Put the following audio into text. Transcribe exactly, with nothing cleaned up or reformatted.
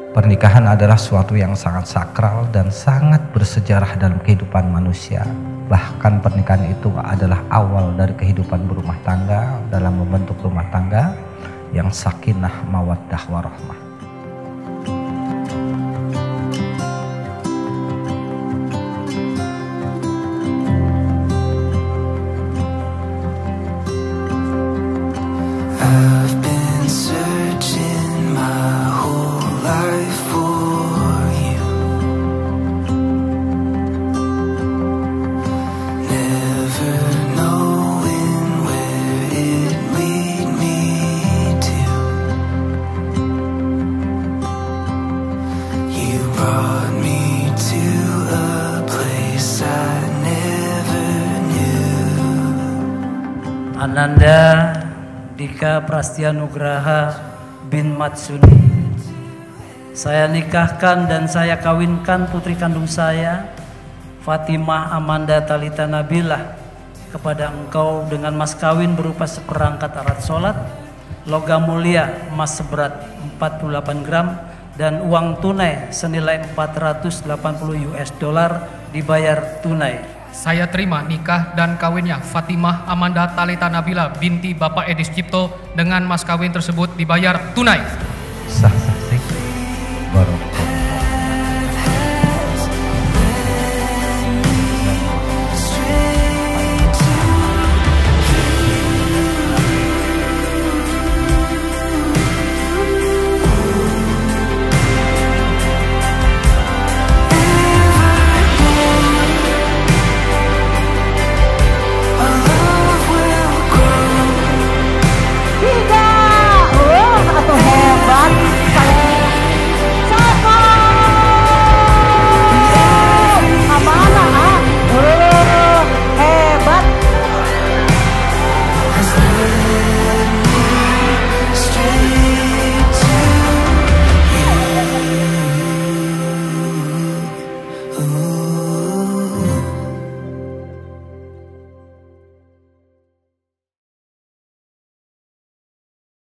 Pernikahan adalah suatu yang sangat sakral dan sangat bersejarah dalam kehidupan manusia. Bahkan pernikahan itu adalah awal dari kehidupan berumah tangga dalam membentuk rumah tangga yang sakinah, mawaddah, warahmah. I've been searching my whole life for you, never knowing where it lead me to. You brought me to a place I never knew. Ananda Dika Prastianugraha bin Matsuni. Saya nikahkan dan saya kawinkan putri kandung saya, Fatimah Amanda Talita Nabilah, kepada engkau dengan mas kawin berupa seperangkat alat sholat, logam mulia emas seberat empat puluh delapan gram, dan uang tunai senilai empat ratus delapan puluh US dollar dibayar tunai. Saya terima nikah dan kawinnya Fatimah Amanda Talita Nabila binti Bapak Edis Cipto dengan mas kawin tersebut dibayar tunai. Sah.